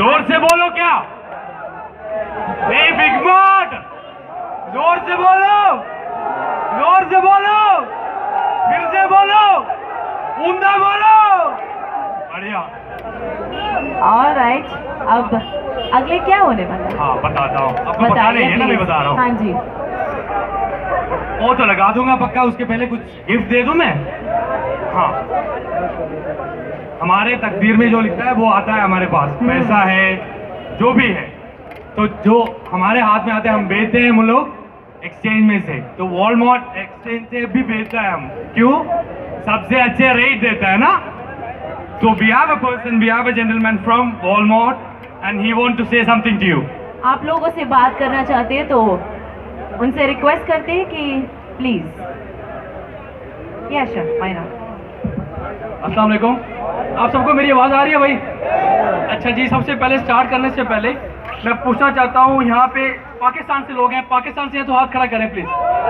जोर से बोलो क्या? नहीं बिग मार्ट, जोर से बोलो, जोर से बोलो, फिर से बोलो, ऊंधा बोलो। बढ़िया। ऑलराइट, अब अगले क्या होने वाला है? हाँ बताता हूँ, आपको पता नहीं है ना, मैं बता रहा हूँ। हाँ जी। वो तो लगा दूंगा पक्का, उसके पहले कुछ गिफ्ट दे दूं मैं। हाँ, हमारे तकदीर में जो लिखा है वो आता है हमारे पास, पैसा है जो भी है, तो जो हमारे हाथ में आते हैं हम बेचते हैं हम लोग एक्सचेंज में से। तो वॉलमार्ट एक्सचेंज से भी बेचता है हम, क्यों? सबसे अच्छे रेट देता है ना। So we have a person, we have a gentleman from Walmart, and he want to say something to you. आप लोगों से बात करना चाहते हैं तो उनसे रिक्वेस्ट करते हैं कि प्लीज। Yes sir, fine. अस्सलाम वालेकुम, आप सबको मेरी आवाज़ आ रही है भाई? अच्छा जी, सबसे पहले स्टार्ट करने से पहले मैं पूछना चाहता हूँ, यहाँ पे पाकिस्तान से लोग हैं, पाकिस्तान से हैं तो हाथ खड़ा करें प्लीज।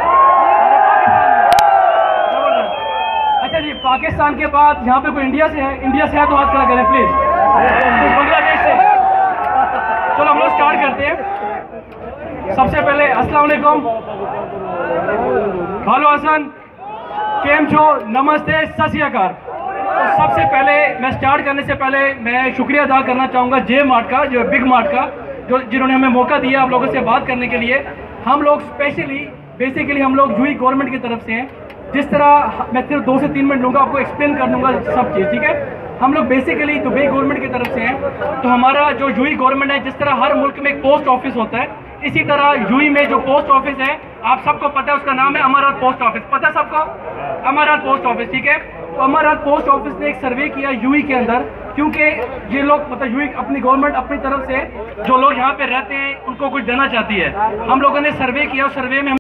अच्छा जी, पाकिस्तान के बाद यहाँ पे कोई इंडिया से है? इंडिया से है तो हाथ खड़ा करें प्लीज। तो बांग्लादेश से? चलो हम लोग स्टार्ट करते हैं। सबसे पहले अस्सलाम वालेकुम, हेलो हसन, केम छो, नमस्ते, सत श्री अकाल। तो सबसे पहले मैं स्टार्ट करने से पहले मैं शुक्रिया अदा करना चाहूँगा जे मार्ट का, जो बिग मार्ट का, जो जिन्होंने हमें मौका दिया आप लोगों से बात करने के लिए। हम लोग स्पेशली बेसिकली हम लोग यूई गवर्नमेंट की तरफ से हैं। जिस तरह मैं सिर्फ 2 से 3 मिनट लूँगा, आपको एक्सप्लेन कर दूँगा सब चीज़, ठीक है? हम लोग बेसिकली दुबई गवर्नमेंट की तरफ से हैं। तो हमारा जो यूई गवर्नमेंट है, जिस तरह हर मुल्क में एक पोस्ट ऑफिस होता है, इसी तरह यूई में जो पोस्ट ऑफिस है आप सबको पता है, उसका नाम है अमारात पोस्ट ऑफिस। पता है सबको? अमारात पोस्ट ऑफिस, ठीक है? तो अमारात पोस्ट ऑफिस ने एक सर्वे किया यूई के अंदर, क्योंकि ये लोग मतलब यूई अपनी गवर्नमेंट अपनी तरफ से जो लोग यहाँ पे रहते हैं उनको कुछ देना चाहती है। हम लोगों ने सर्वे किया, उस सर्वे में